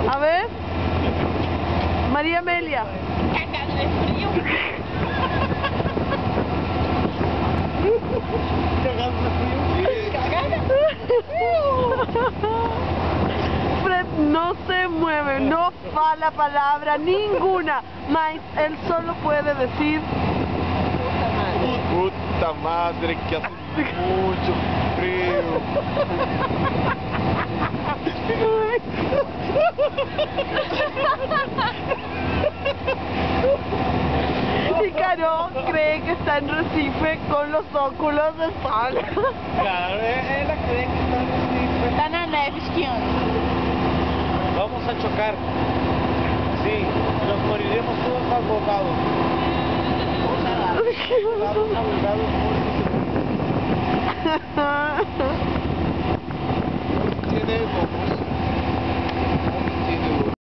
A ver. María Amelia. Cagando de frío. Fred no se mueve, no fala palabra ninguna, mas él solo puede decir Puta madre, que hace mucho frío. y Caro cree que está en Recife con los óculos de sol. Claro, ella cree que está en Recife. Está na neve esquiando. Vamos a chocar. Sí, nos moriremos todos ahogados. Ahogados, muertos. Tiene como